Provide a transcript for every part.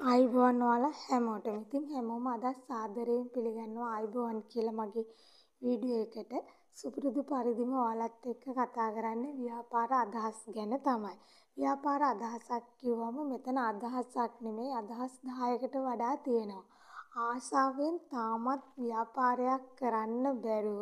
ආයුබෝවන් ඔයාලා හැමෝටම. ඉතින් හැමෝම අද සාදරයෙන් පිළිගන්නවා ආයුබෝවන් කියලා මගේ වීඩියෝ එකට. සුපුරුදු පරිදිම ඔයාලත් එක්ක කතා කරන්නේ ව්‍යාපාර අදහස් ගැන තමයි. ව්‍යාපාර අදහසක් කිව්වම මෙතන අදහසක් නෙමෙයි අදහස් 10කට වඩා තියෙනවා. ආසාවෙන් තාමත් ව්‍යාපාරයක් කරන්න බැරුව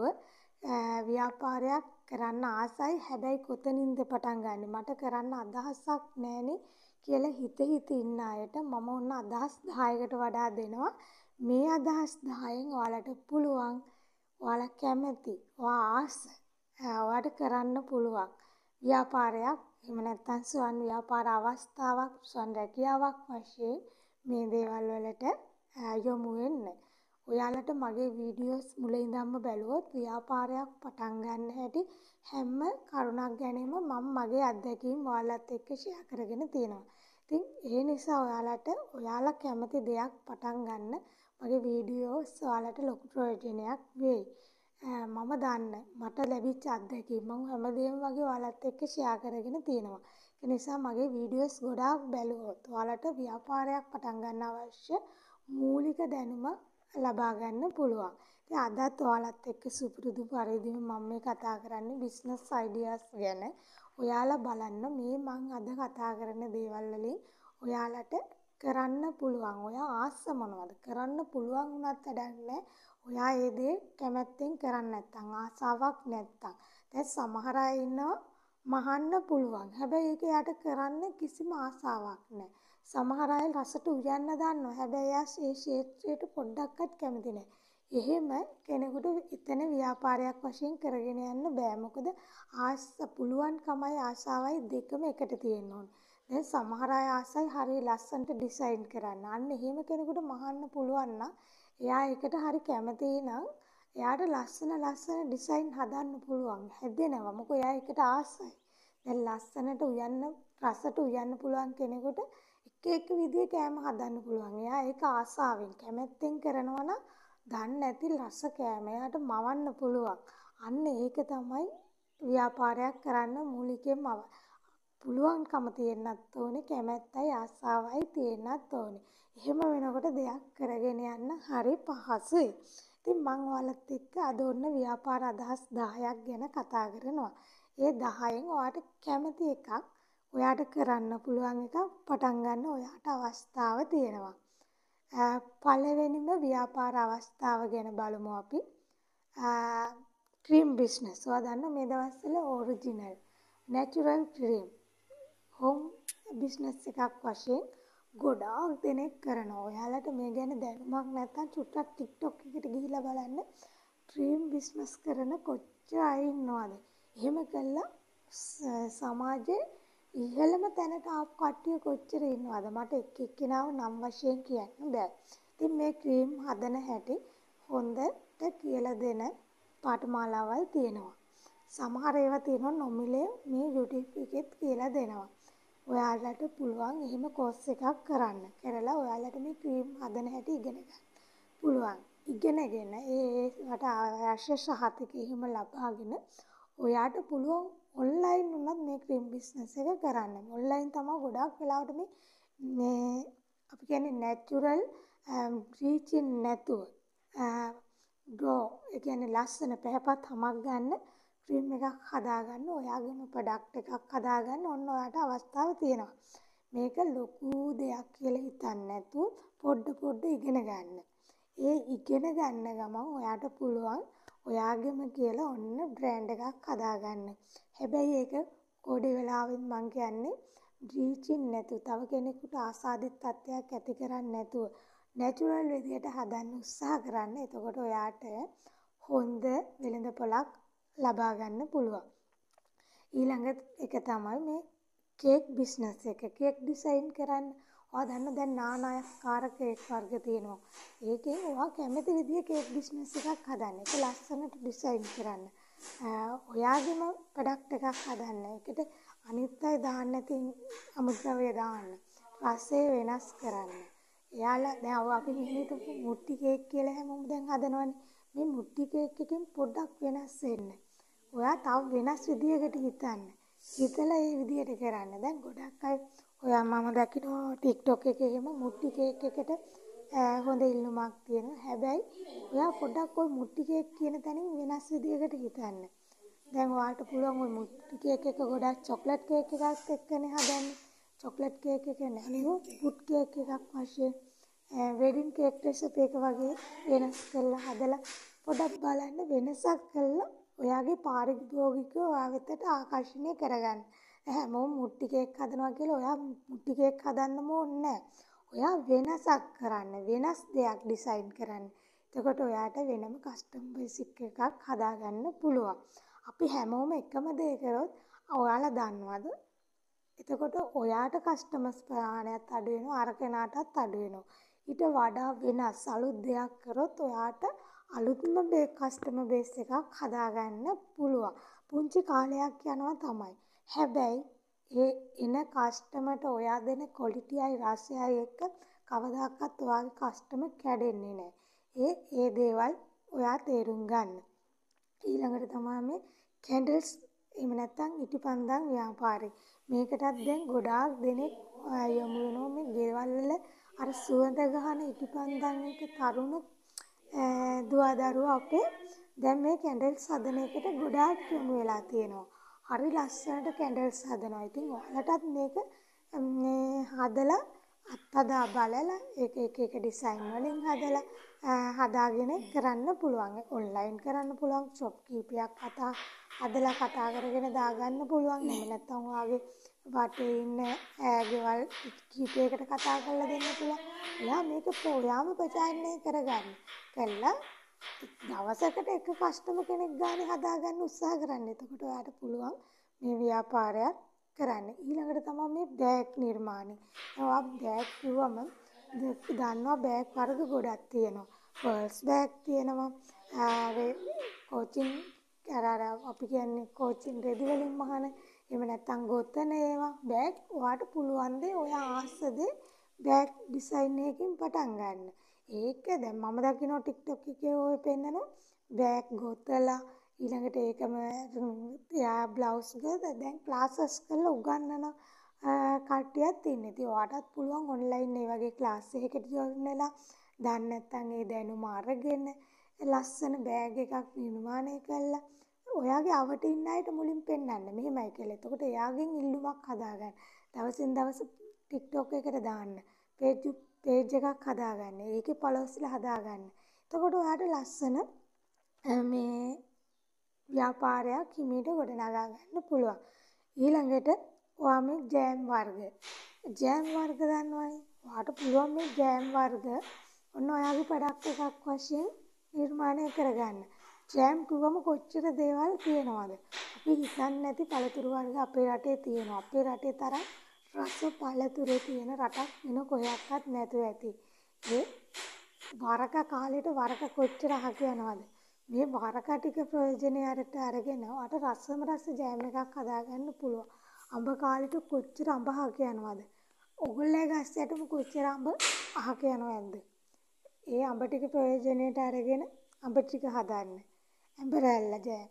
ව්‍යාපාරයක් කරන්න ආසයි හැබැයි කොතනින්ද පටන් ගන්නෙ මට කරන්න අදහසක් නැහෙනේ කියලා හිත ඉන්න අයට මම ඔන්න අදහස් 10කට වඩා දෙනවා. මේ අදහස් 10න් ඔයාලට පුළුවන් ඔයාලා කැමති ඔයා ආස ඔයාලට කරන්න පුළුවන් ව්‍යාපාරයක් එහෙම නැත්නම් ස්වයං ව්‍යාපාර අවස්ථාවක් ස්වයං රැකියාවක් වශයෙන් මේ දේවල් වලට යොමු වෙන්න. ඔයාලට මගේ වීඩියෝස් මුල ඉඳන්ම බැලුවොත් ව්‍යාපාරයක් පටන් ගන්න හැටි හැම කරුණක් ගැනම මම මගේ අත්දැකීම් ඔයාලත් එක්ක ෂෙයා කරගෙන තියෙනවා. ඉතින් ඒ නිසා ඔයාලට ඔයාලා කැමති දෙයක් පටන් ගන්න මගේ වීඩියෝස් ඔයාලට ලොකු ප්‍රයෝජනයක් වෙයි. මම දන්න මට ලැබිච්ච අත්දැකීම් මම හැමදේම වගේ ඔයාලත් එක්ක ෂෙයා කරගෙන තියෙනවා. ඒ නිසා මගේ වීඩියෝස් ගොඩාක් බැලුවොත් ඔයාලට ව්‍යාපාරයක් පටන් ගන්න අවශ්‍ය මූලික දැනුම ලබා ගන්න පුළුවන්. ඉතින් අදත් ඔයාලත් එක්ක සුපුරුදු පරිදිම මම මේ කතා කරන්නේ බිස්නස් අයිඩියාස් ගැන. ඔයාලා බලන්න මේ මම අද කතා කරන දේවල් වලින් ඔයාලට කරන්න පුළුවන්. ඔයා ආස මොනවද? කරන්න පුළුවන් වුණත් වැඩක් නැහැ. ඔයා ඒ දේ කැමැත්තෙන් කරන්නේ නැත්නම් ආසාවක් නැත්නම්. දැන් සමහර අය ඉන්නවා මහන්න පුළුවන්. හැබැයි ඒක යාට කරන්න කිසිම ආසාවක් නැහැ. සමහර අය රසට උයන්න දන්නවා. හැබැයි එයා ඒ ක්ෂේත්‍රයට පොඩ්ඩක්වත් කැමති නැහැ. එහෙම කෙනෙකුට එතන ව්‍යාපාරයක් වශයෙන් කරගෙන යන්න බෑ. මොකද පුළුවන්කමයි ආසාවයි දෙකම එකට තියෙන්න ඕනේ. දැන් සමහර අය ආසයි හරිය ලස්සනට ඩිසයින් කරන්න. අන්න එහෙම කෙනෙකුට මහන්න පුළුවන් නම් එයා ඒකට හරි කැමතියි නම් එයාට ලස්සන ඩිසයින් හදන්න පුළුවන්. හැදෙනවා. මොකද එයා ඒකට ආසයි. දැන් ලස්සනට උයන්න රසට උයන්න පුළුවන් කෙනෙකුට එක විදිහේ කෑම හදන්න පුළුවන්. එයා ඒක ආසාවෙන් කැමැත්තෙන් කරනවා නම් දන්නේ නැති රස කෑම එයාට මවන්න පුළුවන්. අන්න ඒක තමයි ව්‍යාපාරයක් කරන්න මූලිකයෙන්ම පුළුවන්කම තියෙන්නත් ඕනේ කැමැත්තයි ආසාවයි තියෙන්නත් ඕනේ. එහෙම වෙනකොට දෙයක් කරගෙන යන්න හරි පහසුයි. ඉතින් මම ඔයාලත් එක්ක අද ඔන්න ව්‍යාපාර අදහස් 10ක් ගැන කතා කරනවා. ඒ 10න් ඔයාට කැමති එකක් ඔයාට කරන්න පුළුවන් එකක් පටන් ගන්න ඔයාට අවස්ථාව තියෙනවා. පළවෙනිම ව්‍යාපාර අවස්ථාව ගැන බලමු අපි. Cream business. ඔයා දන්න මේ දවස්වල original natural cream home business එකක් වශයෙන් ගොඩාක් දෙනෙක් කරනවා. ඔයාලට මේ ගැන දැනුමක් නැත්නම් චුට්ටක් TikTok එකට ගිහිල්ලා බලන්න ක්‍රීම් බිස්නස් කරන කොච්චර අය ඉන්නවද? එහෙම කළා සමාජයේ ඉහළම තැනට ආපු කට්ටිය කොච්චර ඉන්නවද? මට එක්කෙනාව නම් වශයෙන් කියන්න බෑ. ඉතින් මේ ක්‍රීම් හදන හැටි හොඳට කියලා දෙන පාඨමාලාවල් තියෙනවා. සමහර ඒවා තියෙනවා නොමිලේ මේ YouTube එකෙත් කියලා දෙනවා. ඔයාලට පුළුවන් එහෙම කෝස් එකක් කරන්න. කරලා ඔයාලට මේ ක්‍රීම් හදන හැටි ඉගෙන ගන්න පුළුවන්. ඉගෙනගෙන ඒකට අවශ්‍ය සහතික එහෙම ලබාගෙන ඔයාට පුළුවන් ඔන්ලයින් උනත් මේ ක්‍රීම් බිස්නස් එක කරන්න. ඔන්ලයින් තමයි ගොඩාක් වෙලාවට මේ අපි කියන්නේ නැචරල් බ්ලීචින් නැතුව ග්ලෝ ඒ කියන්නේ ලස්සන පැහැපත් හමක් ගන්න ක්‍රීම් එකක් හදාගන්න ඔයාගේම ප්‍රොඩක්ට් එකක් හදාගන්න ඔන්න ඔයාට අවස්ථාව තියෙනවා. මේක ලොකු දෙයක් කියලා හිතන්නේ නැතුව පොඩ ඉගෙන ගන්න. ඒ ඉගෙන ගන්න ගමන් ඔයාට පුළුවන් ඔයාගෙම කියලා ඔන්න බ්‍රෑන්ඩ් එකක් හදාගන්න. හැබැයි ඒක කොඩි වෙලාවෙත් මං කියන්නේ බ්ලීචින් නැතුව තව කෙනෙකුට ආසාදිත තත්ත්වයක් ඇති කරන්නේ නැතුව නැචරල් විදියට හදන්න උත්සාහ කරන්න. එතකොට ඔයාට හොඳ වෙළඳපොළක් ලබා ගන්න පුළුවන්. ඊළඟ එක තමයි මේ කේක් බිස්නස් එක. කේක් ඩිසයින් කරන්න. ඔයා දන්න දැන් নানা ආකාර කේක් වර්ග තියෙනවා. ඒකෙන් ඔයා කැමති විදිහේ කේක් බිස්නස් එකක් හදන්න. ඒක ලස්සනට ඩිසයින් කරන්න. ඔයාගේම ප්‍රොඩක්ට් එකක් හදන්න. ඒකට අනිත් අය දාන්න නැති අමුද්‍රව්‍ය දාන්න. රසය වෙනස් කරන්න. එයාලා දැන් අපි හිතමු මුට්ටි කේක් කියලා හැමෝම දැන් හදනවනේ. මේ මුට්ටි කේක් එකෙන් පොඩ්ඩක් වෙනස් වෙන්න. ඔයා තව වෙනස් විදියකට හිතන්න. හිතලා ඒ විදියට කරන්න. දැන් ගොඩක් අය ඔයා මම දකිනවා TikTok එකේ එහෙම මුට්ටි කේක් එකට හොඳ ඉල්ලුමක් තියෙනවා. හැබැයි ඔයා පොඩ්ඩක් ওই මුට්ටි කේක් කියන තැනින් වෙනස් විදියකට හිතන්න. දැන් ඔයාලට පුළුවන් ওই මුට්ටි කේක් එක ගොඩක් චොක්ලට් කේක් එකක් එක්කනේ හදන්නේ. චොක්ලට් කේක් එක නෙවෙයි ෆුඩ් කේක් එකක් වශයෙන් වෙඩින් කේක් රෙසිපි එක වගේ වෙනස් කරලා හදලා පොඩ්ඩක් බලන්න වෙනසක් කළා ඔයාගේ පාරිභෝගිකව ඔයා වෙතට ආකර්ෂණය කරගන්න. හැමෝම මුට්ටි කේක් හදනවා කියලා ඔයා මුට්ටි කේක් හදන්නම ඕනේ නැහැ. ඔයා වෙනසක් කරන්න වෙනස් දෙයක් ඩිසයින් කරන්න. එතකොට ඔයාට වෙනම කස්ටම් බේසික් එකක් හදාගන්න පුළුවන්. අපි හැමෝම එකම දේ කරොත් ඔයාලා දන්නවද? එතකොට ඔයාට කස්ටමර්ස් ප්‍රමාණයත් අඩු වෙනවා අර කෙනාටත් අඩු වෙනවා. ඊට වඩා වෙනස් අලුත් දෙයක් කරොත් ඔයාට අලුත්ම කස්ටමර් බේස් එකක් හදාගන්න පුළුවන්. පුංචි කාලයක් යනවා තමයි. හැබැයි ඒ එන කස්ටමර්ට ඔයා දෙන ක්වොලිටියයි රසයයි එක්ක කවදාකවත් ඔයාගේ කස්ටමර් කැඩෙන්නේ නැහැ. ඒ දේවල් ඔයා තේරුම් ගන්න. ඊළඟට තමයි මේ කැන්ඩල්ස් එහෙම නැත්නම් ඉටිපන්දම් ව්‍යාපාරේ. මේකටත් දැන් ගොඩාක් දෙනෙක් යොමු වෙනවා මේ ගෙවල් වල අර සුවඳ ගහන ඉටිපන්දම් එක තරුණ දුවදරුවෝ අපේ දැන් මේ කැන්ඩල්ස් හදන එකට ගොඩාක් යොමු වෙලා තියෙනවා. හරි ලස්සනට කැන්ඩල්ස් හදනවා. ඉතින් ඔයාලටත් මේක මේ හදලා අත්හදා බලලා එක ඩිසයින් වලින් හදාගෙන කරන්න පුළුවන්. ඔන්ලයින් කරන්න පුළුවන්. ෂොප් කීපයක් හදලා කතා කරගෙන දාගන්න පුළුවන්. එහෙම නැත්නම් ඔයාගේ වටේ ඉන්න ගෙවල් කීපයකට කතා කරලා දෙන්න පුළුවන්. එයා මේක ඔයාම ප්‍රචාරණය කරගන්න. කළා දවසකට එක කස්ටමර් කෙනෙක් ගානේ හදාගන්න උත්සාහ කරන්න. එතකොට ඔයාට පුළුවන් මේ ව්‍යාපාරයක් කරන්න. ඊළඟට තමයි මේ බෑග් නිර්මාණය. ඔයා බෑග් කිව්වම දන්නවා බෑග් වර්ග ගොඩක් තියෙනවා. පර්ස් බෑග් තියෙනවා. කෝචින් අපි කියන්නේ කෝචින් රෙදි වලින් මහන. එහෙම නැත්නම් ගොතන ඒවා බෑග් ඔයාට පුළුවන් දේ ඔයා ආස දේ බෑග් ඩිසයින් එකකින් පටන් ගන්න. ඒක දැන් මම දකිනවා TikTok එකේ ඔය පෙන්නන බෑග් ගොතලා ඊළඟට ඒකම එයා බ්ලවුස් ගොතලා දැන් ක්ලාසස් කරලා උගන්වන කට්ටියක් ඉන්නේ. ඉතින් ඔයාටත් පුළුවන් ඔන්ලයින් මේ වගේ ක්ලාස් එකකට ජොයින් වෙලා දන්නේ නැත්නම් ඒ දැනුම අරගෙන ලස්සන බෑග් එකක් නිර්මාණය කළා ඔයාගේ අවට ඉන්න අයට මුලින් පෙන්නන්න මෙහෙමයි කියලා. එතකොට එයාගෙන් ඉල්ලුමක් හදාගන්න. දවසින් දවස TikTok එකට දාන්න. page එකක් හදාගන්න. ඒකේ followers හදාගන්න. එතකොට ඔයාට ලස්සන මේ ව්‍යාපාරයක් හිමීට ගොඩනගා ගන්න පුළුවන්. ඊළඟට ඔයා මේ ජෑම් වර්ග දන්නවනේ. ඔයාට පුළුවන් මේ ජෑම් වර්ග ඔන්න ඔයාගේ ප්‍රොඩක්ට් එකක් වශයෙන් නිර්මාණය කරගන්න. ජෑම් කිව්වම කොච්චර දේවල් තියෙනවද? අපි හිතන්නේ නැති පළතුරු වර්ග අපේ රටේ තියෙනවා. අපේ රටේ තරම් රස පළතුරු තියෙන රටක් වෙන කොහයක්වත් නැතුව ඇති. ඒ වරක කාලේට වරක කොච්චර අහක යනවද? මේ වරක ටික ප්‍රයෝජනයට අරගෙන ඔයාට රස ජෑම් එකක් හදාගන්න පුළුවන්. අඹ කාලේට කොච්චර අඹ අහක යනවද? ඔගොල්ලෝ ගස් යටම කොච්චර අඹ අහක යනවද? ඒ අඹ ටික ප්‍රයෝජනයට අරගෙන අඹ ටික හදන්න. අඹ රැල්ල ජෑම්.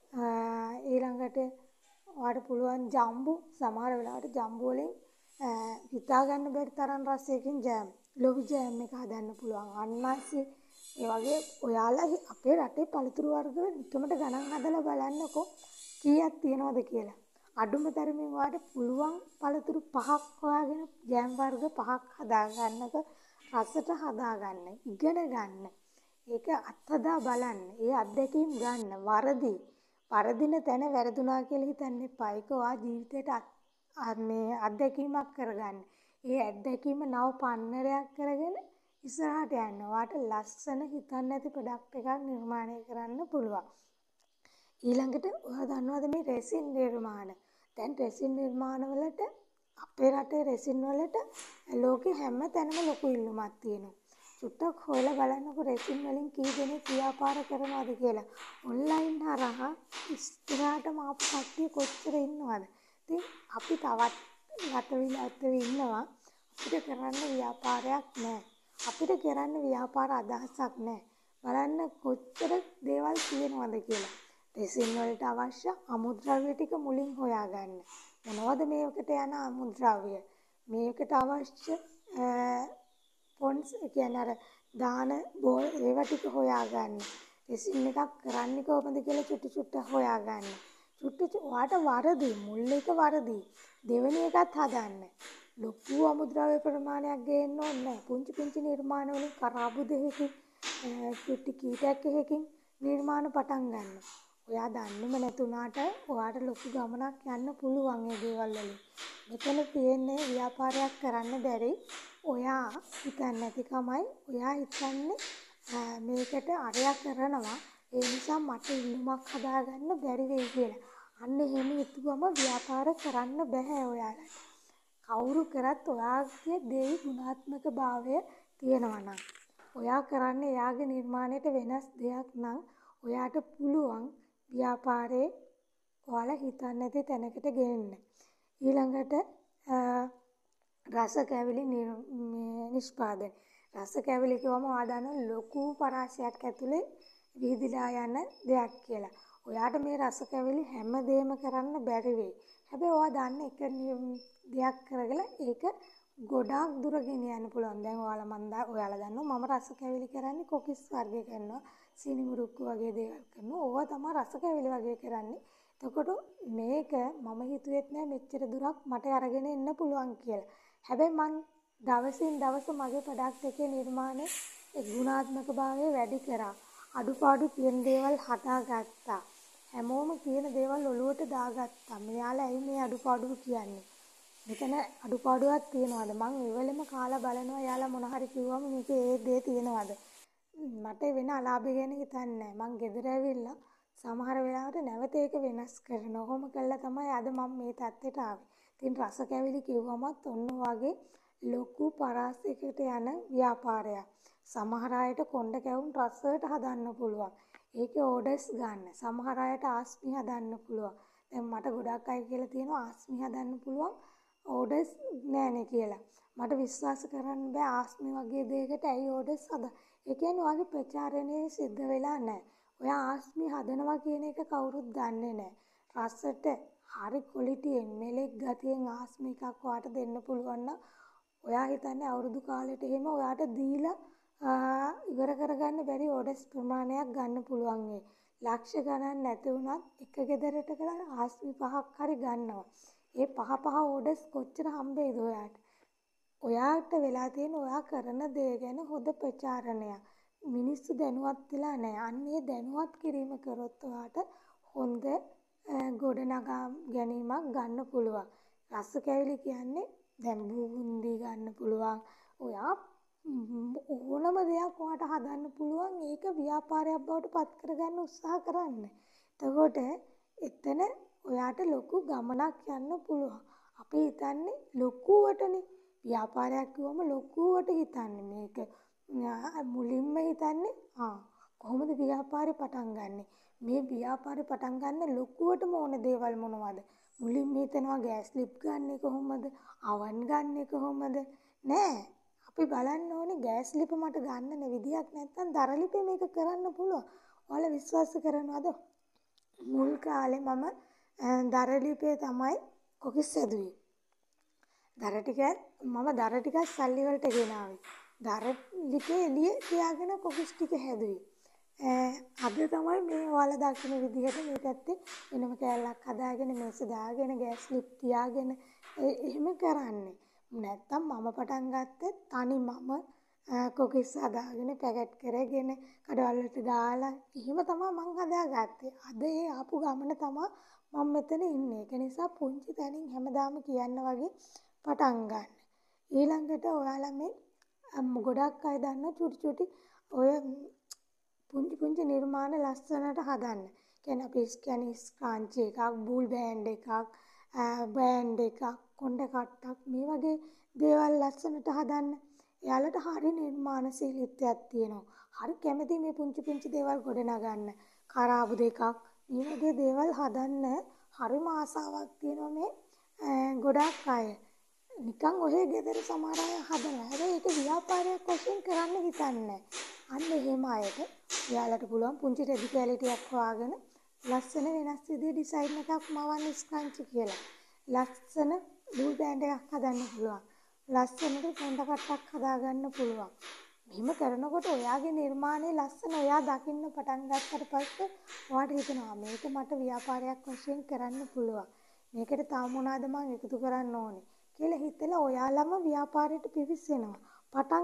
ඊළඟට ඔයාට පුළුවන් ජම්බු සමහර වෙලාවට ජම්බු වලින් හිතා ගන්න බැරි තරම් රසයකින් ජෑම්. ලොවි ජෑම් එක හදන්න පුළුවන්. අන්නාසි ඒ වගේ ඔයාලා අපේ රටේ පළතුරු වර්ග නිකමට ගණන් හදලා බලන්නකෝ කීයක් තියෙනවද කියලා. අඩුම තරමින් ඔයාට පුළුවන් පළතුරු 5ක් හොයාගෙන ජෑම් වර්ග 5ක් හදා ගන්නක රසට හදා ගන්න. ඉගෙන ගන්න. ඒක අත්හදා බලන්න. ඒ අත්දැකීම් ගන්න. වරදින තැන වැරදුනා කියලා හිතන්න එපා. ඒක ඔයා ජීවිතේට මේ අත්දැකීමක් කරගන්න. ඒ අත්දැකීම නව පන්නරයක් කරගෙන ඉස්සරහට යන්න. ඔයාට ලස්සන හිතන්න නැති ප්‍රොඩක්ට් එකක් නිර්මාණය කරන්න පුළුවන්. ඊළඟට ඔයා දන්නවද මේ රෙසින් නිර්මාණ? දැන් රෙසින් නිර්මාණ වලට අපේ රටේ රෙසින් වලට ලෝකේ හැම තැනම ලොකු ඉල්ලුමක් තියෙනවා. චුට්ටක් හොයලා බලන්නකො රෙසින් වලින් කී දෙනෙක් ව්‍යාපාර කරනවද කියලා. ඔන්ලයින් හරහා ඉස්සරහටම ආපු කට්ටිය කොච්චර ඉන්නවද? ඉතින් අපි තවත් රටවිල ඉන්නවා. අපිට කරන්න ව්‍යාපාරයක් නැහැ. අපිට කරන්න ව්‍යාපාර අදහසක් නැහැ. බලන්න කොච්චර දේවල් තියෙනවද කියලා. රෙසින් වලට අවශ්‍ය අමුද්‍රව්‍ය ටික මුලින් හොයාගන්න. මොනවද මේකට යන අමුද්‍රව්‍ය? මේකට අවශ්‍ය පොන්ස් කියන්නේ අර දාන බෝල් ඒවා ටික හොයාගන්න. රෙසින් එකක් කරන්නේ කොහොමද කියලා චුට්ටු හොයාගන්න. ඔයාට වරදි මුල් එක වරදි. දෙවෙනි එකත් හදන්න. ලොකු අමුද්‍රව්‍ය ප්‍රමාණයක් ගේන්න ඕනේ නැහැ. පුංචි නිර්මාණ වලින් කරාබු දෙකකින් චුට්ටි කීටයක් එකකින් නිර්මාණ පටන් ගන්න. ඔයා දන්නේම නැතුණාට ඔයාට ලොකු ගමනක් යන්න පුළුවන් මේ දේවල් වලින්. මෙතන තියෙන්නේ ව්‍යාපාරයක් කරන්න බැරි ඔයා හිතන්නේ නැතිකමයි. ඔයා හිතන්නේ මේකට අරයා කරනවා ඒ නිසා මට ඉල්ලුමක් හදාගන්න බැරි වෙයි කියලා. අන්න එහෙම හිතුවම ව්‍යාපාර කරන්න බෑ ඔයාලට. කවුරු කරත් ඔයාගේ දෙයි ගුණාත්මක භාවය තියෙනවා නම් ඔයා කරන්නේ එයාගේ නිර්මාණයට වෙනස් දෙයක් නම් ඔයාට පුළුවන් ව්‍යාපාරේ ඔයාලා හිතන්නේ නැති තැනකට ගෙන්න. ඊළඟට රස කැවිලි නිෂ්පාදනය. රස කැවිලි කියවම ඔයා දන්න ලොකු පරාසයක් ඇතුලේ විහිදලා යන දෙයක් කියලා. ඔයාට මේ රස කැවිලි හැමදේම කරන්න බැරි වෙයි. හැබැයි ඔයා දන්න එක දෙයක් කරගලා ඒක ගොඩාක් දුර ගෙනියන්න පුළුවන්. දැන් ඔයාලා දන්නවා මම රස කැවිලි කරන්නේ කොකිස් වර්ග කරනවා, සීනි මුරුක්කු වගේ දේවල් කරනවා. ඕවා තමයි රස කැවිලි වගේ කරන්නේ. එතකොට මේක මම හිතුවෙත් නෑ මෙච්චර දුරක් මට අරගෙන එන්න පුළුවන් කියලා. හැබැයි මං දවසින් දවස මගේ ප්‍රොඩක්ට් එකේ නිර්මාණය ඒ ගුණාත්මක භාවය වැඩි කරා. අඩුපාඩු කියන දේවල් හදාගත්තා. හැමෝම කියන දේවල් ඔලුවට දාගත්තා. මෙයාලා ඇයි මේ අඩුපාඩු කියන්නේ? මෙතන අඩුපාඩුවක් තියනවාද? මං ඉවලෙම කාලා බලනවා යාලා මොන හරි කිව්වම මේකේ ඒ දේ තියනවාද? මට වෙන අලාභය ගැන හිතන්නේ නැහැ. මං ගෙදර ඇවිල්ලා සමහර වෙලාවට නැවත ඒක වෙනස් කරනවා. ඔහොම කළා තමයි අද මම මේ තත්ත්වයට ආවේ. ඉතින් රස කැවිලි කිව්වමත් ඔන්න වගේ ලොකු පරාසයකට යන ව්‍යාපාරයක්. සමහර අයට කොණ්ඩ කැවුම් රසයට හදන්න පුළුවන්. ඒකේ ඕඩර්ස් ගන්න. සමහර අයට ආස්මි හදන්න පුළුවන්. දැන් මට ගොඩක් අය කියලා තියෙනවා ආස්මි හදන්න පුළුවන් ඕඩර්ස් නෑනේ කියලා. මට විශ්වාස කරන්න බෑ ආස්මි වගේ දෙයකට ඇයි ඕඩර්ස් හදන්නේ. ඒ කියන්නේ ඔයාගේ ප්‍රචාරණය සිද්ධ වෙලා නැහැ. ඔයා ආස්මි හදනවා කියන එක කවුරුත් දන්නේ නැහැ. රසට හරි ක්වොලිටියෙන් මෙලෙක් ගතියෙන් ආස්මි එකක් ඔයාට දෙන්න පුළුවන් නම් ඔයා හිතන්නේ අවුරුදු කාලෙට එහෙම ඔයාට දීලා ඉවර කරගන්න බැරි ඕඩර්ස් ප්‍රමාණයක් ගන්න පුළුවන් වෙයි. ලක්ෂ ගණන් නැති වුණත් එක ගෙදරට කරලා ආස්මි 5ක් හරි ගන්නවා. ඒ පහ ඕඩර්ස් කොච්චර හම්බෙයිද ඔයාට? ඔයාට වෙලා තියෙන ඔයා කරන දේ ගැන හොඳ ප්‍රචාරණයක්. මිනිස්සු දැනුවත් වෙලා නැහැ. අන්න ඒ දැනුවත් කිරීම කරොත් ඔයාට හොඳ ගොඩනගා ගැනීමක් ගන්න පුළුවන්. රස කැවිලි කියන්නේ දැන් බූන්දි ගන්න පුළුවන්. ඔයා ඕනම දෙයක් ඔයාට හදන්න පුළුවන්. ඒක ව්‍යාපාරයක් බවට පත් කරගන්න උත්සාහ කරන්න. එතකොට එතන ඔයාට ලොකු ගමනක් යන්න පුළුවන්. අපි හිතන්නේ ලොකුවටනේ. ව්‍යාපාරයක් කිව්වම ලොකුවට හිතන්නේ. මේක මුලින්ම හිතන්නේ කොහොමද ව්‍යාපාරේ පටන් ගන්නෙ? මේ ව්‍යාපාරේ පටන් ගන්න ලොකුවටම ඕන දේවල් මොනවද? මුලින්ම හිතනවා ගෑස් ලිප් ගන්නෙ කොහොමද? අවන් ගන්නෙ කොහොමද? නෑ. අපි බලන්න ඕනේ ගෑස් ලිප මට ගන්න විදියක් නැත්නම් දර ලිපේ මේක කරන්න පුළුවන්. ඔයාලා විශ්වාස කරනවද? මුල් කාලේ මම දර ලිපේ තමයි කොකිස් හැදුවේ. දර ටිකක් සල්ලි වලට ගෙනාවේ. දර ලිපේ එළියේ තියාගෙන කොකිස් ටික හැදුවේ. අද තමයි මේ ඔයාලා දකින්න විදිහට මේ පැත්තේ වෙනම කෑල්ලක් හදාගෙන මේස දාගෙන ගෑස් ලිප් තියාගෙන එහෙම කරන්නේ. නැත්තම් මම පටන් ගත්තේ තනි මම කොකිස් හදාගෙන පැකට් කරගෙන කඩවල වලට දාලා එහෙම තමයි මං හදාගත්තේ. අද ඒ ආපු ගමන තමයි මම මෙතන ඉන්නේ. ඒක නිසා පුංචි තැනින් හැමදාම කියන්න වගේ පටන් ගන්න. ඊළඟට ඔයාලා මේ ගොඩක් අය දන්න චුටි ඔය පුංචි නිර්මාණ ලස්සනට හදන්න. කියන්නේ අපි කියන්නේ ස්ක්‍රන්චි එකක්, බූල් බෑන්ඩ් එකක්, බෑන්ඩ් එකක්, කොණ්ඩ කට්ටක් මේ වගේ දේවල් ලස්සනට හදන්න. එයාලට හරි නිර්මාණශීලීත්වයක් තියෙනවා. හරි කැමති මේ පුංචි දේවල් ගොඩනගන්න. කරාබු දෙකක් මේ වගේ දේවල් හදන්න හරිම ආසාවක් තියෙනවා මේ ගොඩක් අය. නිකන් ඔහේ ගෙදර සමහර අය හදනවා. හැබැයි ඒක ව්‍යාපාරයක් වශයෙන් කරන්න හිතන්නේ. අන්න එහෙම අයට ඔයාලට පුළුවන් පුංචි රෙදි කැලි ටිකක් හොයාගෙන ලස්සන වෙනස් විදිහේ ඩිසයින් එකක් මවන්න ස්ක්‍රන්චි කියලා. ලස්සන බූල් බෑන්ඩ් එකක් හදන්න පුළුවන්. ලස්සනට කොණ්ඩ කට්ටක් හදාගන්න පුළුවන්. මෙහෙම කරනකොට ඔයාගේ නිර්මාණයේ ලස්සන ඔයා දකින්න පටන් ගත්තට පස්සේ ඔයාට හිතෙනවා මේක මට ව්‍යාපාරයක් වශයෙන් කරන්න පුළුවන්. මේකට තව මොනවද මම එකතු කරන්න ඕනේ කියලා හිතලා ඔයාලම ව්‍යාපාරයට පිවිසෙනවා. පටන්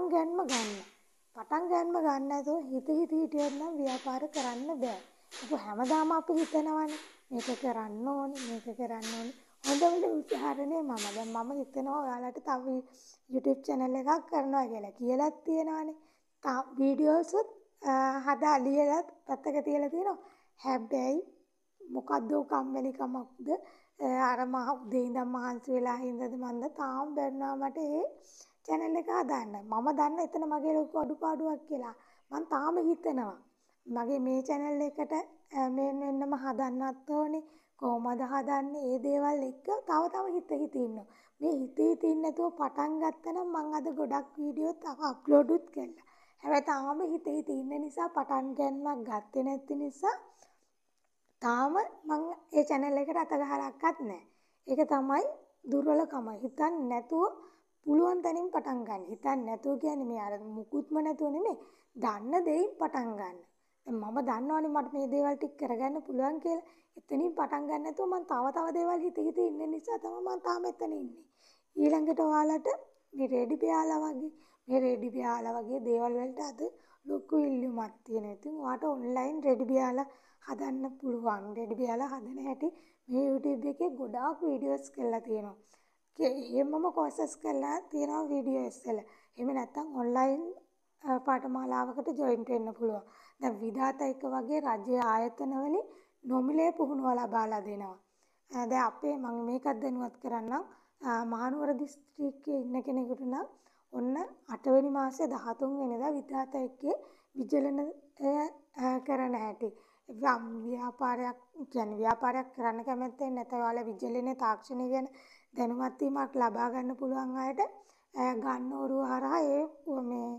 ගන්න නැතුව හිතියොත් නම් ව්‍යාපාර කරන්න බෑ. ඒක හැමදාම අපි හිතනවානේ මේක කරන්න ඕනේ. හොඳම උදාහරණේ මම. දැන් මම හිතනවා ඔයාලට තව YouTube channel එකක් කරනවා කියලාත් තියෙනවානේ. වීඩියෝස් හදා ලියලා පැත්තක තියලා තියෙනවා. හැබැයි මොකද්ද කම්මැලිකමක්ද අර මහ උදේ ඉඳන් මහන්සි වෙලා හින්දාද මන්ද තාම බැන්නා මට ඒ channel එක හදාන්න. මම දන්න එතන මගේ ලොකු අඩුපාඩුවක් කියලා. මං තාම හිතනවා මගේ මේ channel එකට මේන් වෙන්නම හදන්නත් ඕනේ. කොහොමද හදන්නේ? ඒ දේවල් එක්ක තව හිත ඉන්නවා. මේ හිත ඉන්න නැතුව පටන් ගත්තනම් මං අද ගොඩක් වීඩියෝ තව අප්ලෝඩ් උත් කළා. හැබැයි තාම හිත ඉන්න නිසා පටන් ගන්නක් ගත්තේ නැති නිසා තාම මං ඒ channel එකට අත ගහලක්වත් නැහැ. ඒක තමයි දුර්වලකම. හිතන්නේ නැතුව පුළුවන් තැනින් පටන් ගන්න. හිතන්නේ නැතුව කියන්නේ මේ අර මුකුත්ම නැතුව නෙමෙයි. දන්න දෙයින් පටන් ගන්න. දැන් මම දන්නවනේ මට මේ දේවල් ටික කරගන්න පුළුවන් කියලා. එතනින් පටන් ගන්න නැතුව මං තව දේවල් හිත ඉන්න නිසා තමයි මං තාම එතන ඉන්නේ. ඊළඟට ඔයාලට මේ රෙඩි බියාලා වගේ දේවල් වලට අද ලොකු ඉල්ලුමක් තියෙනවා. ඉතින් ඔයාට ඔන්ලයින් රෙඩි බියාලා හදන්න පුළුවන්. රෙඩි බියාලා හදන හැටි මේ YouTube එකේ ගොඩාක් වීඩියෝස් කරලා තියෙනවා. එහෙමම කොර්සස් කරලා තියෙනවා වීඩියෝස් වල. එහෙම නැත්නම් ඔන්ලයින් පාඨමාලාවකට ජොයින්ට් වෙන්න පුළුවන්. දැන් විධාතයික වගේ රජයේ ආයතනවලින් නොමිලේ පුහුණුව ලබාලා දෙනවා. දැන් අපේ මම මේකත් දැනුවත් කරන්නම්. මහනුවර දිස්ත්‍රික්කයේ ඉන්න කෙනෙකුට නම් ඔන්න 8 වෙනි මාසේ 13 වෙනිදා විධාතයිකේ විචලන කරන හැටි. ව්‍යාපාරයක් කරන්න කැමැත්තෙන් නැත්නම් ඔයාලා විචලන තාක්ෂණය ගැන දැනුවත් වීමක් ලබා ගන්න පුළුවන් අයට ගන්න ඔරුව හරහා මේ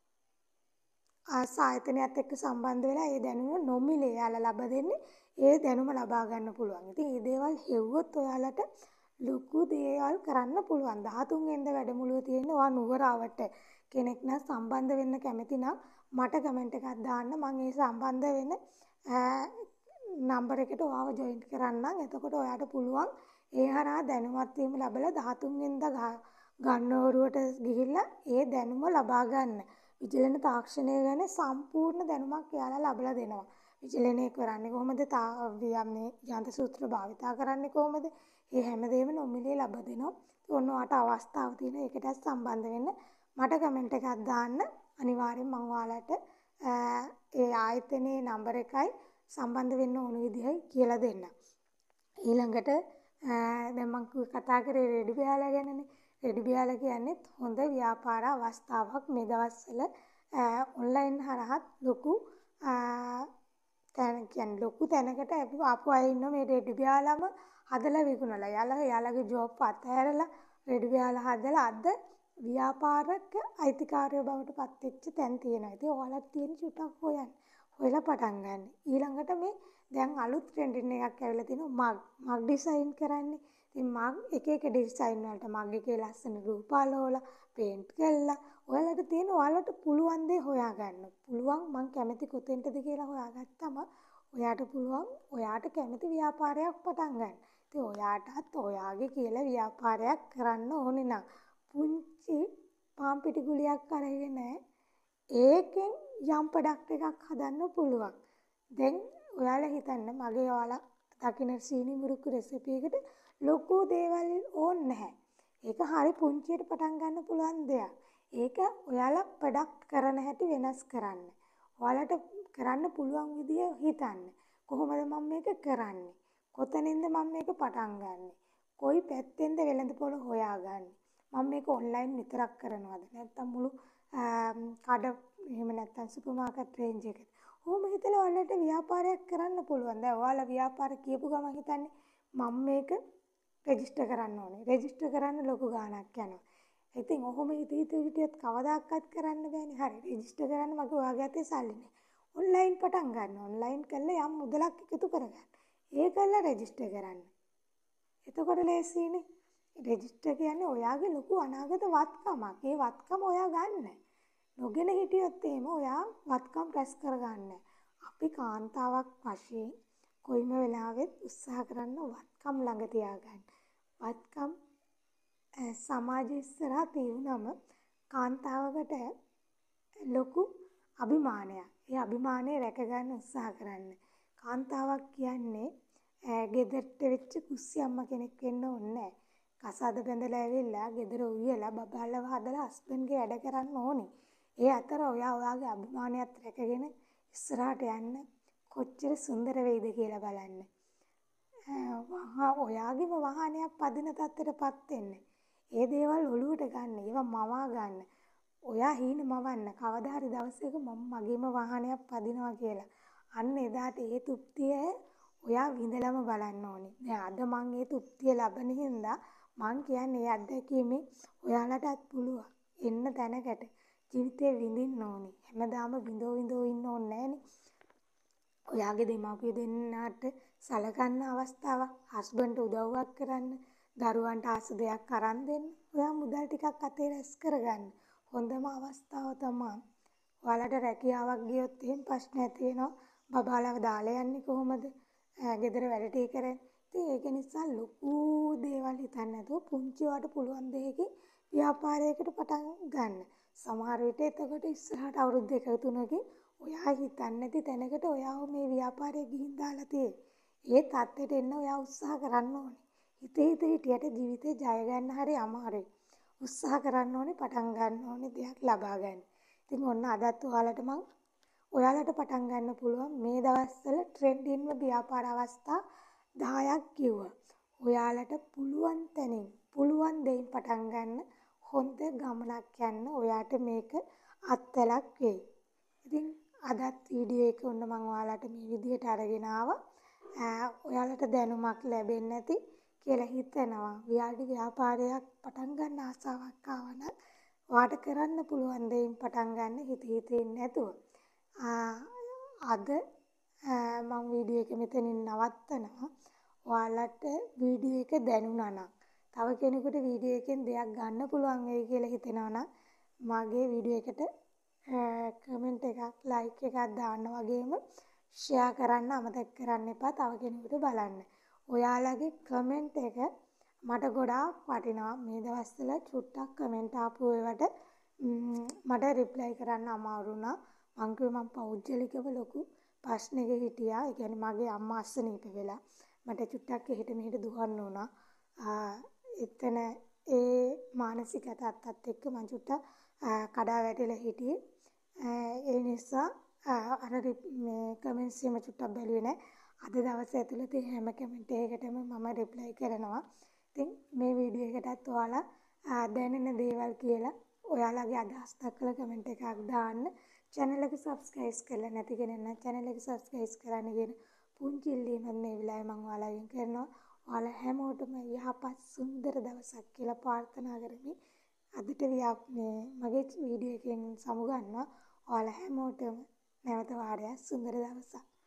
ආයතනයත් එක්ක සම්බන්ධ වෙලා ඒ දැනුම නොමිලේ යාලා ලබා දෙන්නේ. ඒ දැනුම ලබා ගන්න පුළුවන්. ඉතින් මේ දේවල් හෙව්වොත් ඔයාලට ලොකු දේවල් කරන්න පුළුවන්. 13 වෙනිදා වැඩමුළුව තියෙන්නේ ඔයා නුවරවට. කෙනෙක් නම් සම්බන්ධ වෙන්න කැමති නම් මට කමෙන්ට් එකක් දාන්න. මම ඒ සම්බන්ධ වෙන නම්බර එකට ඔයාව ජොයින් කරන්නම්. එතකොට ඔයාට පුළුවන් ඒ හරහා දැනුවත් වීම ලැබලා 13 වෙනිදා ගන්නවරුවට ගිහිල්ලා ඒ දැනුම ලබා ගන්න. විචලන තාක්ෂණය ගැන සම්පූර්ණ දැනුමක් එයාලා ලබලා දෙනවා. විචලනය කරන්නේ කොහොමද? මේ යන්ත්‍ර සූත්‍ර භාවිතා කරන්නේ කොහොමද? මේ හැමදේම නොමිලේ ලබා දෙනවා. ඔන්න ඔයාට අවස්ථාව තියෙනවා. ඒකටත් සම්බන්ධ වෙන්න. මට කමෙන්ට් එකක් දාන්න. අනිවාර්යෙන් මම ඔයාලට ඒ ආයතනයේ නම්බර එකයි සම්බන්ධ වෙන්න ඕන විදිහයි කියලා දෙන්න. ඊළඟට දැන් මම කතා කරේ රෙඩි බියාලා ගැනනේ. රෙඩි බියාලා කියන්නේ හොඳ ව්‍යාපාර අවස්ථාවක් මේ දවස්වල ඔන්ලයින් හරහා ලොකු තැනකට ආපු අය ඉන්නවා මේ රෙඩි බියාලාම හදලා විකුණලා. යාළගේ ජොබ් අතහැරලා රෙඩි බියාලා හදලා අද ව්‍යාපාරක අයිතිකාරයෝ බවට පත් වෙච්ච තැන් තියෙනවා. ඉතින් ඔයාලට තියෙන චුට්ටක් හොයලා පටන් ගන්න. ඊළඟට මේ දැන් අලුත් ට්‍රෙන්ඩින් එකක් ඇවිල්ලා තියෙනවා මග් ඩිසයින් කරන්නේ. ඉතින් මග් එක ඩිසයින් වලට මග් එකේ ලස්සන රූපාලෝලා පේන්ට් කරලා ඔයාලට තියෙන ඔයාලට පුළුවන් දේ හොයාගන්න. පුළුවන් මං කැමති කොතෙන්ටද කියලා හොයාගත්තම ඔයාට පුළුවන් ඔයාට කැමති ව්‍යාපාරයක් පටන් ගන්න. ඉතින් ඔයාටත් ඔයාගේ කියලා ව්‍යාපාරයක් කරන්න ඕනේ නම් පුංචි පාන් පිටි ගුලියක් අරගෙන ඒකෙන් යම් ප්‍රොඩක්ට් එකක් හදන්න පුළුවන්. දැන් ඔයාලා හිතන්න මගේ ඔයාලා දකින්න සීනි මුරුක්කු රෙසිපි එකට ලොකු දේවල් ඕනේ නැහැ. ඒක හරි පුංචියට පටන් ගන්න පුළුවන් දෙයක්. ඒක ඔයාලා ප්‍රොඩක්ට් කරන හැටි වෙනස් කරන්න. ඔයාලට කරන්න පුළුවන් විදිය හිතන්න. කොහොමද මම මේක කරන්නේ? කොතනින්ද මම මේක පටන් ගන්නෙ? කොයි පැත්තෙන්ද වෙළඳපොළ හොයාගන්නේ? මම මේක ඔන්ලයින් විතරක් කරනවද? නැත්නම් මුළු කඩ එහෙම නැත්නම් සුපර් මාකට් රේන්ජ් එකේ. ඔහොම හිතලා ඔයාලට ව්‍යාපාරයක් කරන්න පුළුවන්. දැන් ඔයාලා ව්‍යාපාර කියපු ගමන් හිතන්නේ මම මේක රෙජිස්ටර් කරන්න ඕනේ. රෙජිස්ටර් කරන්න ලොකු ගාණක් යනවා. ඉතින් ඔහොම හිටියොත් කවදාකවත් කරන්න බෑනේ. හරි රෙජිස්ටර් කරන්න මගේ ඔයාගේ අතේ සල්ලි නෑ. ඔන්ලයින් පටන් ගන්න. ඔන්ලයින් කරලා යම් මුදලක් එකතු කරගන්න. ඒ කරලා රෙජිස්ටර් කරන්න. එතකොට ලේසියිනේ. රෙජිස්ටර් කියන්නේ ඔයාගේ ලොකු අනාගත වත්කමක්. ඒ වත්කම ඔයා ගන්න. නොගෙන හිටියොත් එහෙම ඔයා වත්කම් රැස් කරගන්න. අපි කාන්තාවක් වශයෙන් කොයිම වෙලාවෙත් උත්සාහ කරන්න වත්කම් ළඟ තියාගන්න. වත්කම් සමාජය ඉස්සරහා තියුණම කාන්තාවකට ලොකු අභිමානයක්. ඒ අභිමානය රැකගන්න උත්සාහ කරන්න. කාන්තාවක් කියන්නේ ගෙදරට වෙච්ච කුස්සි අම්මා කෙනෙක් වෙන්න ඕනේ නැහැ. කසාද බැඳලා ඇවිල්ලා ගෙදර උයලා බබාලව හදලා හස්බන්ඩ්ගේ වැඩ කරන්න ඕනේ. ඒ අතර ඔයාගේ අභිමානයත් රැකගෙන ඉස්සරහට යන්න කොච්චර සුන්දර වෙයිද කියලා බලන්න. ඔයාගේම වාහනයක් පදින තත්ත්වයටපත් වෙන්න. ඒ දේවල් ඔලුවට ගන්න. ඒවා මවා ගන්න. ඔයා හීන මවන්න. කවදා හරි දවසක මම මගේම වාහනයක් පදිනවා කියලා. අන්න එදාට ඒ තෘප්තිය ඔයා විඳලම බලන්න ඕනේ. දැන් අද මම ඒ තෘප්තිය ලබන හින්දා මං කියන්නේ ඒ අත්දැකීමෙන් ඔයාලටත් පුළුවන්. එන්න තැනකට ජීවිතේ විඳින්න ඕනේ. හැමදාම විඳෝ ඉන්න ඕනේ නැහනේ. ඔයාගේ දෙමාපිය දෙන්නාට සලකන්න අවස්ථාවක්, හස්බන්ඩ්ට උදව්වක් කරන්න, දරුවන්ට ආස දෙයක් අරන් දෙන්න. ඔයා මුදල් ටිකක් අතේ රැස් කරගන්න. හොඳම අවස්ථාව තමයි. ඔයාලට රැකියාවක් ගියොත් එහෙම ප්‍රශ්නයක් තියෙනවා. බබාලව දාලා යන්නේ කොහොමද? ගෙදර වැඩ ටික කරන්නේ. ඉතින් ඒක නිසා ලොකු දේවල් හිතන්නේ නැතුව පුංචි වට පුළුවන් දෙයකින් ව්‍යාපාරයකට පටන් ගන්න. සමහර විට එතකොට ඉස්සරහට අවුරුදු 2-3කින් ඔයා හිතන්නේ නැති තැනකට ඔයාව මේ ව්‍යාපාරය ගිහින් දාලා තියෙන්නේ. ඒ තත්ත්වයට එන්න ඔයා උත්සාහ කරන්න ඕනේ. හිටියට ජීවිතේ ජය ගන්න හරි අමාරුයි. උත්සාහ කරන්න ඕනේ, පටන් ගන්න ඕනේ දෙයක් ලබා ගන්න. ඉතින් ඔන්න අදත් ඔයාලට පටන් ගන්න පුළුවන් මේ දවස්වල ට්‍රෙන්ඩින්ම ව්‍යාපාර අවස්ථා 10ක් කිව්වා. ඔයාලට පුළුවන් තැනින් පුළුවන් දෙයින් පටන් ගන්න හොඳ ගමනක් යන්න ඔයාට මේක අත්වලක් වෙයි. ඉතින් අදත් වීඩියෝ එක ඔන්න මම ඔයාලට මේ විදිහට අරගෙන ආවා. ඔයාලට දැනුමක් ලැබෙන්නේ නැති කියලා හිතනවා. ව්‍යාපාරයක් පටන් ගන්න ආසාවක් ආවනම් ඔයාට කරන්න පුළුවන් දෙයින් පටන් ගන්න හිතේ නැතුව. අද මම වීඩියෝ එක මෙතනින් නවත්තනවා. ඔයාලට වීඩියෝ එක දැනුණා නම් තව කෙනෙකුට වීඩියෝ එකෙන් දෙයක් ගන්න පුළුවන් වෙයි කියලා හිතෙනවා නම් මගේ වීඩියෝ එකට කමෙන්ට් එකක් ලයික් එකක් දාන්න වගේම ෂෙයා කරන්න අමතක කරන්න එපා තව කෙනෙකුට බලන්න. ඔයාලගේ කමෙන්ට් එක මට ගොඩාක් වටිනවා. මේ දවස්වල චුට්ටක් කමෙන්ට් ආපු ඒවට මට රිප්ලයි කරන්න අමාරු වුණා. මම පෞද්ගලිකව ලොකු ප්‍රශ්නෙක හිටියා. ඒ කියන්නේ මගේ අම්මා අසනීප වෙලා මට චුට්ටක් එහෙට මෙහෙට දුවන්න වුණා. එතන ඒ මානසික තත්ත්වات එක්ක මම චුට්ටක් කඩා වැටිලා හිටියේ. ඒ නිසා අර මේ කමෙන්ට්ස් එහෙම චුට්ටක් බැලුවේ නැහැ. අද දවස් ඇතුළත හැම කමෙන්ට් එකකටම මම රිප්ලයි කරනවා. ඉතින් මේ වීඩියෝ එකටත් ඔයාලා දැනෙන දේවල් කියලා ඔයාලගේ අදහස් දක්වලා කමෙන්ට් එකක් දාන්න. channel එක subscribe කරලා නැති කෙනෙක් නම් channel එක subscribe කරන්න කියන පුංචි ඉල්ලීමක් මේ වෙලාවේ මම ඔයාලගෙන් කරනවා. ඔයාලා හැමෝටම යහපත් සුන්දර දවසක් කියලා ප්‍රාර්ථනා කරමි. අදට මගේ වීඩියෝ එකෙන් සමුගන්නවා. ඔයාලා හැමෝටම නැවත වාරයක් සුන්දර දවසක්.